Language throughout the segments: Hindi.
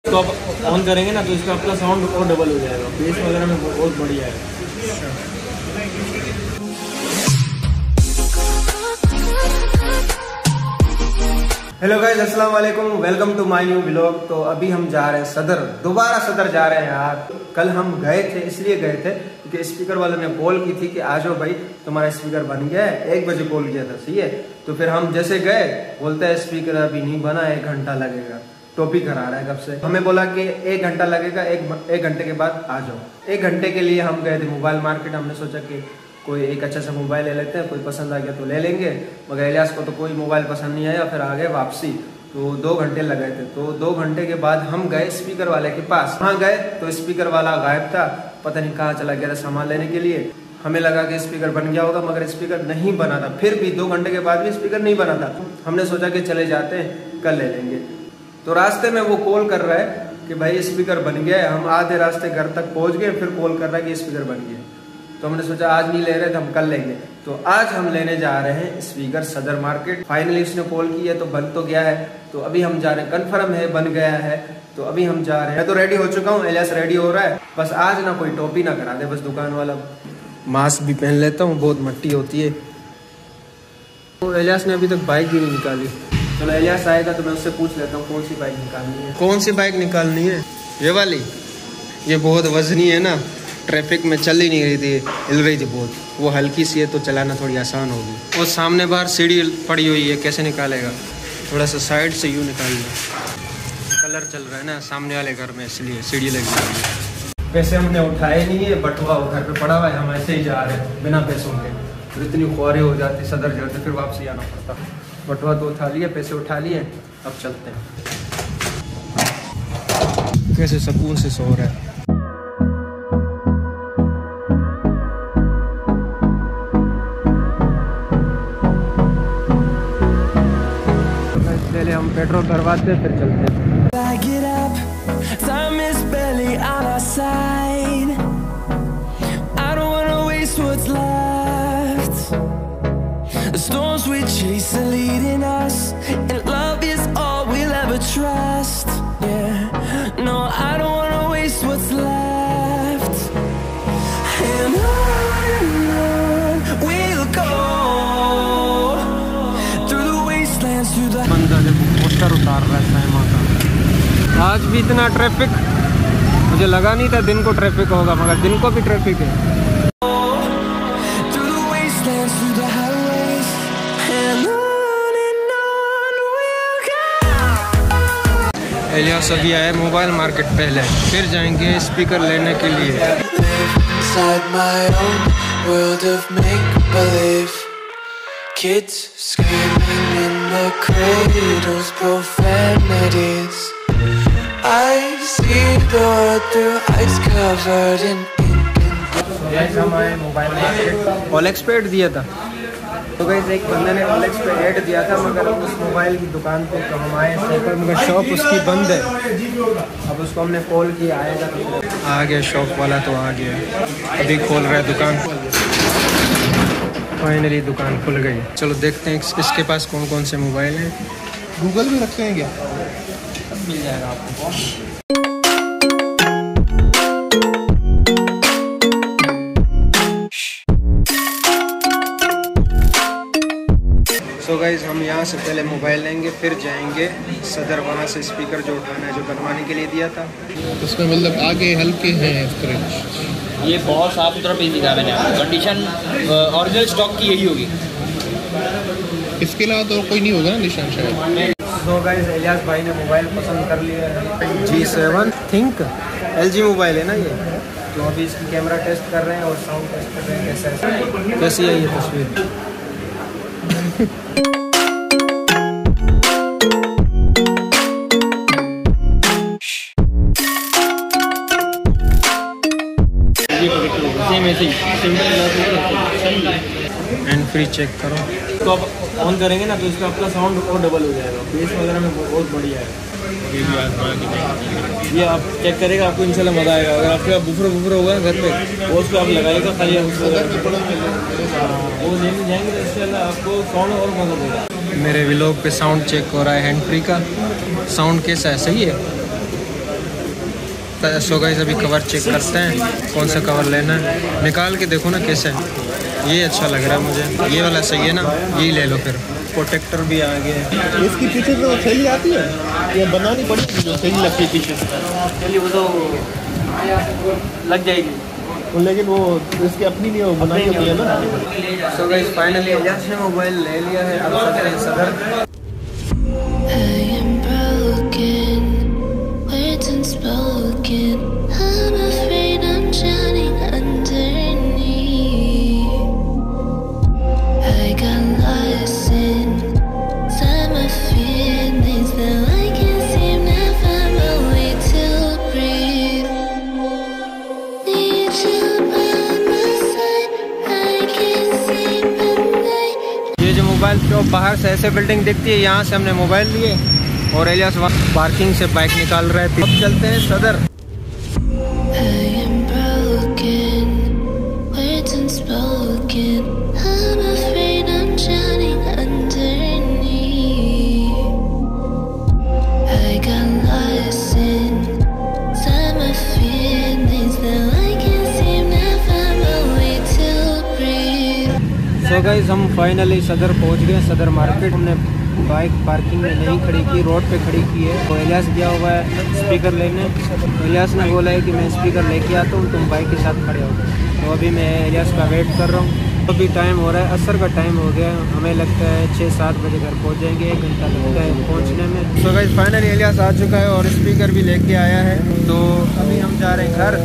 तो आप ऑन करेंगे ना तो इसका अपना साउंड और डबल हो जाएगा, बेस वगैरह में बहुत बढ़िया है। हेलो गाइस, अस्सलाम वालेकुम, welcome to my new vlog. तो अभी हम जा रहे हैं सदर, दोबारा सदर जा रहे हैं यार। कल हम गए थे, इसलिए गए थे क्योंकि स्पीकर वाले ने कॉल की थी कि आ जाओ भाई तुम्हारा स्पीकर बन गया है। 1 बजे कॉल किया था, सही है। तो फिर हम जैसे गए, बोलते हैं स्पीकर अभी नहीं बना, 1 घंटा लगेगा। टॉपिक करा रहा है कब से। हमें बोला कि 1 घंटा लगेगा, एक घंटे के बाद आ जाओ। 1 घंटे के लिए हम गए थे मोबाइल मार्केट। हमने सोचा कि कोई एक अच्छा सा मोबाइल ले लेते हैं, कोई पसंद आ गया तो ले लेंगे। मगर इलियास को तो कोई मोबाइल पसंद नहीं आया, फिर आ गए वापसी। तो 2 घंटे लग गए थे। तो 2 घंटे के बाद हम गए स्पीकर वाले के पास। वहाँ गए तो स्पीकर वाला गायब था, पता नहीं कहाँ चला गया था सामान लेने के लिए। हमें लगा कि स्पीकर बन गया होगा, मगर स्पीकर नहीं बना था। फिर भी 2 घंटे के बाद भी स्पीकर नहीं बना था। हमने सोचा कि चले जाते हैं, कल ले लेंगे। तो रास्ते में वो कॉल कर रहा है कि भाई स्पीकर बन गया है। हम आधे रास्ते घर तक पहुँच गए, फिर कॉल कर रहा है कि स्पीकर बन गया। तो हमने सोचा आज नहीं ले रहे थे, हम कल लेंगे। तो आज हम लेने जा रहे हैं स्पीकर सदर मार्केट। फाइनली उसने कॉल की है तो बन तो गया है। तो अभी हम जा रहे हैं, कन्फर्म है बन गया है। तो अभी हम जा रहे हैं। मैं तो रेडी हो चुका हूँ, इलियास रेडी हो रहा है। बस आज ना कोई टोपी ना करा दे, बस दुकान वाला मास्क भी पहन लेता हूँ, बहुत मट्टी होती है। तो इलियास ने अभी तक बाइक भी नहीं निकाली। चलो इलियास आएगा तो मैं उससे पूछ लेता हूँ कौन सी बाइक निकालनी है। कौन सी बाइक निकालनी है? ये वाली। ये बहुत वजनी है ना, ट्रैफिक में चल ही नहीं रही थी, हिल रही थी बहुत। वो हल्की सी है तो चलाना थोड़ी आसान होगी। और सामने बाहर सीढ़ी पड़ी हुई है, कैसे निकालेगा? थोड़ा सा साइड से यूँ निकाल लो। कलर चल रहा है ना सामने वाले घर में, इसलिए सीढ़ी लगी हुई है। पैसे हमने उठाए नहीं है, बटुआ घर पे पड़ा हुआ है। हम ऐसे ही जा रहे हैं बिना पैसों के। फिर इतनी ख्वारें हो जाती, सदर जाते फिर वापसी आना पड़ता। बटुआ तो उठा लिए, पैसे उठा लिए, अब चलते हैं। कैसे सुकून से सो रहा है। हम पेट्रोल करवाते फिर चलते हैं। पोस्टर उतार रहा है साइमा का। आज भी इतना ट्रैफिक, मुझे लगा नहीं था दिन को ट्रैफिक होगा, मगर दिन को भी ट्रैफिक है। इलियास अभी आए मोबाइल मार्केट, पहले फिर जाएंगे स्पीकर लेने के लिए। Kids screaming in the cradles, profanities. I see the world through ice covered in ink. Guys, हम आए मोबाइल मार्केट। OLX पे ऐड दिया था। तो गाइस एक बंदे ने OLX पे ऐड दिया था, मगर उस मोबाइल की दुकान पे तो हम आए थे, मगर शॉप उसकी बंद है। अब उसको हमने कॉल किया, आएगा तो आ गया। शॉप वाला तो आ गया, अभी खोल रहा है दुकान। फाइनली दुकान खुल गई। चलो देखते हैं इसके पास कौन कौन से मोबाइल हैं। गूगल भी रखते हैं क्या? सब मिल जाएगा आपको। सो गाइज हम यहाँ से पहले मोबाइल लेंगे, फिर जाएंगे सदर। वहाँ से स्पीकर जो उठाना है, जो बनवाने के लिए दिया था। उसमें मतलब आगे हल्के हैं स्क्रैच। ये बहुत साफ सुथरा पीस दिखा मैंने आपको। कंडीशन ओरिजिनल स्टॉक की यही होगी। इसके अलावा तो कोई नहीं होगा ना निशान शायद। तो गाइस इलियास भाई ने मोबाइल पसंद कर लिया है, G7 थिंक LG मोबाइल है ना ये। तो अभी इसकी कैमरा टेस्ट कर रहे हैं और साउंड टेस्ट कर रहे हैं कैसी है ये तस्वीर। एंड फ्री चेक करो। तो आप ऑन करेंगे ना तो इसका अपना साउंड और डबल हो जाएगा, बेस वगैरह में बहुत बढ़िया है। ये आप चेक करेगा, आपको इंशाल्लाह मज़ा आएगा। अगर आपके पास बुफर होगा घर पे, वो उसको आप लगाएगा खाली, वो लेने जाएंगे तो इंशाल्लाह आपको साउंड और मज़ा देगा। मेरे व्लॉग पे साउंड चेक हो रहा है हैंड फ्री का। साउंड कैसा है? सही है। सो गाइस अभी कवर चेक करते हैं कौन सा कवर लेना है। निकाल के देखो ना कैसे है। ये अच्छा लग रहा है मुझे, ये वाला सही है ना, यही ले लो फिर। प्रोटेक्टर भी आ गया है। इसकी पीछे तो थैली आती है, ये बनानी पड़ेगी जो थैली लगती है पीछे। चलिए वो तो लग जाएगी, लेकिन वो इसकी अपनी नहीं, वो बनाई होती है ना। सो गाइस फाइनली एलियास ने मोबाइल ले लिया है। अब चलते हैं सदर। मोबाइल शॉप बाहर से ऐसे बिल्डिंग दिखती है, यहाँ से हमने मोबाइल लिए और एलियास पार्किंग से बाइक निकाल रहे थे। अब चलते हैं सदर। सो गाइस हम फाइनली सदर पहुंच गए, सदर मार्केट। हमने बाइक पार्किंग में नहीं खड़ी की, रोड पे खड़ी की है। तो एलियास गया हुआ है स्पीकर लेने। एलियास ने बोला है कि मैं स्पीकर लेके आता हूँ, तुम बाइक के साथ खड़े हो। तो अभी मैं एलियास का वेट कर रहा हूँ। अभी टाइम हो रहा है, असर का टाइम हो गया। हमें लगता है 6-7 बजे घर पहुँच जाएंगे, 1 घंटा लगता है पहुँचने में। सो गाइस फाइनली एलियास आ चुका है और स्पीकर भी लेके आया है। तो अभी हम जा रहे हैं घर।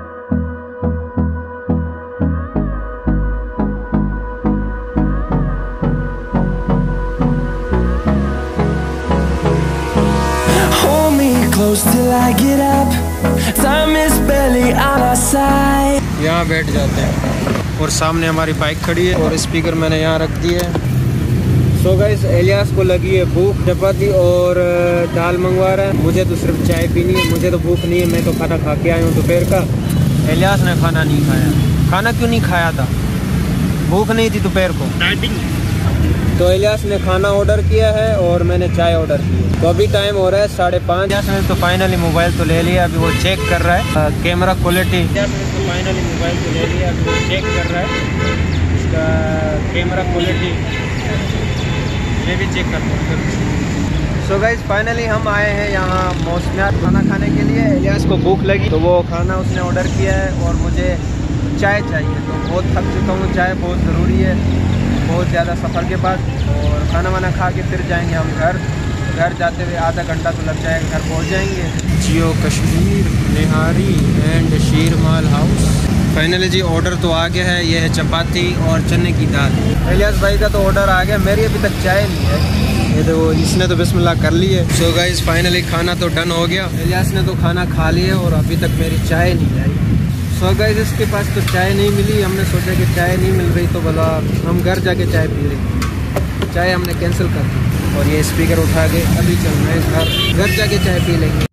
Till I get up, time is barely on our side. यहाँ बैठ जाते हैं और सामने हमारी बाइक खड़ी है और स्पीकर मैंने यहाँ रख दी है। सो गाइस एलियास को लगी है भूख, चपाती और दाल मंगवा रहा है। मुझे तो सिर्फ चाय पीनी है, मुझे तो भूख नहीं है। मैं तो खाना खा के आया हूँ दोपहर का। एलियास ने खाना नहीं खाया। खाना क्यों नहीं खाया था? भूख नहीं थी दोपहर को। तो एलियास ने खाना ऑर्डर किया है और मैंने चाय ऑर्डर की है। तो अभी टाइम हो रहा है 5:30। एलियास ने तो फाइनली मोबाइल तो ले लिया, अभी वो चेक कर रहा है कैमरा क्वालिटी। एलियास ने तो फाइनली मोबाइल तो ले लिया, अभी वो चेक कर रहा है इसका कैमरा क्वालिटी। मैं भी चेक करता हूँ। सो गाइस फाइनली हम आए हैं यहाँ मौसमियात खाना खाने के लिए। एलियास को भूख लगी तो वो खाना उसने ऑर्डर किया है और मुझे चाय चाहिए। तो बहुत थक चुका हूँ, चाय बहुत ज़रूरी है बहुत ज़्यादा सफ़र के बाद। और खाना वाना खा के फिर जाएंगे हम घर। घर जाते हुए आधा घंटा तो लग जाएगा, घर पहुंच जाएंगे। Jiyo Kashmir Nihari and Sheermal house. Finally जी ऑर्डर तो आ गया है, ये है चपाती और चने की दाल। एलियास भाई का तो ऑर्डर आ गया, मेरी अभी तक चाय नहीं है। ये तो इसने तो बिस्मिल्लाह कर ली है। सो गाइस फाइनली खाना तो डन हो गया। एलियास ने तो खाना खा लिया और अभी तक मेरी चाय नहीं आई। सो गाइस इसके पास तो चाय नहीं मिली। हमने सोचा कि चाय नहीं मिल रही तो बोला हम घर जाके चाय पी लेंगे। चाय हमने कैंसिल कर दी और ये स्पीकर उठा के अभी चल रहे हैं घर जाके चाय पी लेंगे।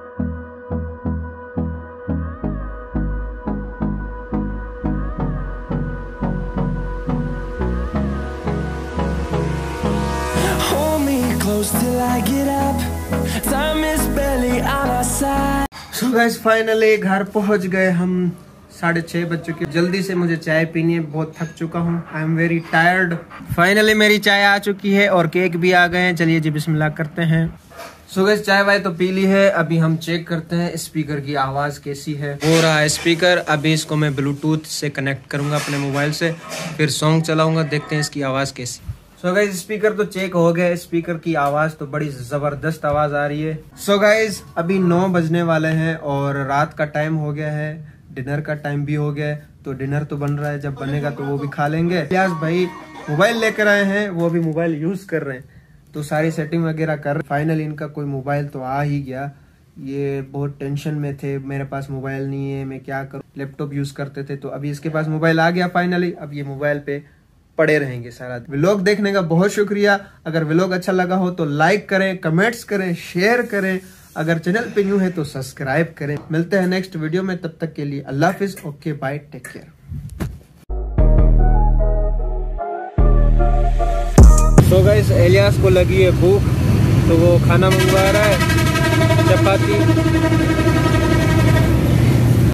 सो गाइस फाइनली घर पहुंच गए हम। 6:30 बज चुके। जल्दी से मुझे चाय पीनी है, बहुत थक चुका हूँ। I am very tired. Finally मेरी चाय आ चुकी है और केक भी आ गए हैं। चलिए जी बिस्मिल्लाह करते हैं। सो गाइस चाय वाय तो पी ली है। अभी हम चेक करते हैं स्पीकर की आवाज़ कैसी है। हो रहा है स्पीकर। अभी इसको मैं ब्लूटूथ से कनेक्ट करूंगा अपने मोबाइल से, फिर सॉन्ग चलाऊंगा, देखते हैं इसकी आवाज़ कैसी। सो गाइस स्पीकर तो चेक हो गया। स्पीकर की आवाज़ तो बड़ी ज़बरदस्त आवाज़ आ रही है। सो गाइस अभी 9 बजने वाले हैं और रात का टाइम हो गया है, डिनर का टाइम भी हो गया है। तो डिनर तो बन रहा है, जब बनेगा तो वो भी खा लेंगे। एलियास भाई मोबाइल लेकर आए हैं, वो भी मोबाइल यूज कर रहे हैं, तो सारी सेटिंग वगैरह कर। फाइनली इनका कोई मोबाइल तो आ ही गया। ये बहुत टेंशन में थे, मेरे पास मोबाइल नहीं है, मैं क्या करूं। लैपटॉप यूज करते थे, तो अभी इसके पास मोबाइल आ गया फाइनली। अब ये मोबाइल पे पड़े रहेंगे सारा। व्लॉग देखने का बहुत शुक्रिया। अगर व्लॉग अच्छा लगा हो तो लाइक करें, कमेंट्स करें, शेयर करें। अगर चैनल पे न्यू है तो सब्सक्राइब करें। मिलते हैं नेक्स्ट वीडियो में, तब तक के लिए अल्लाह हाफिज। Okay bye, take care. So guys Elias को लगी है भूख, तो वो खाना मंगवा रहा है, चपाती